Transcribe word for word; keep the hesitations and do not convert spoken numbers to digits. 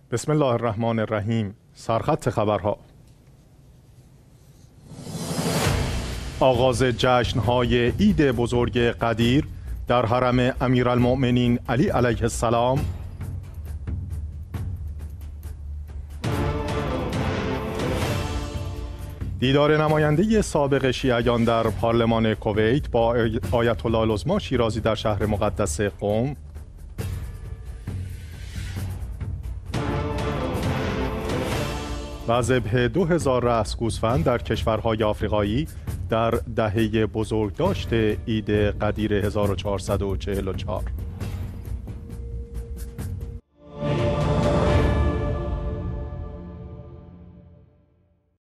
بسم الله الرحمن الرحیم. سرخط خبرها. آغاز جشن‌های عید بزرگ قدیر در حرم امیرالمؤمنین علی علیه السلام. دیدار نماینده سابق شیعیان در پارلمان کویت با آیت الله العظمی شیرازی در شهر مقدس قم. و ذبح دو هزار رأس گوسفند در کشورهای آفریقایی در دهه بزرگداشت عید قدیر هزار و چهارصد و چهل و چهار.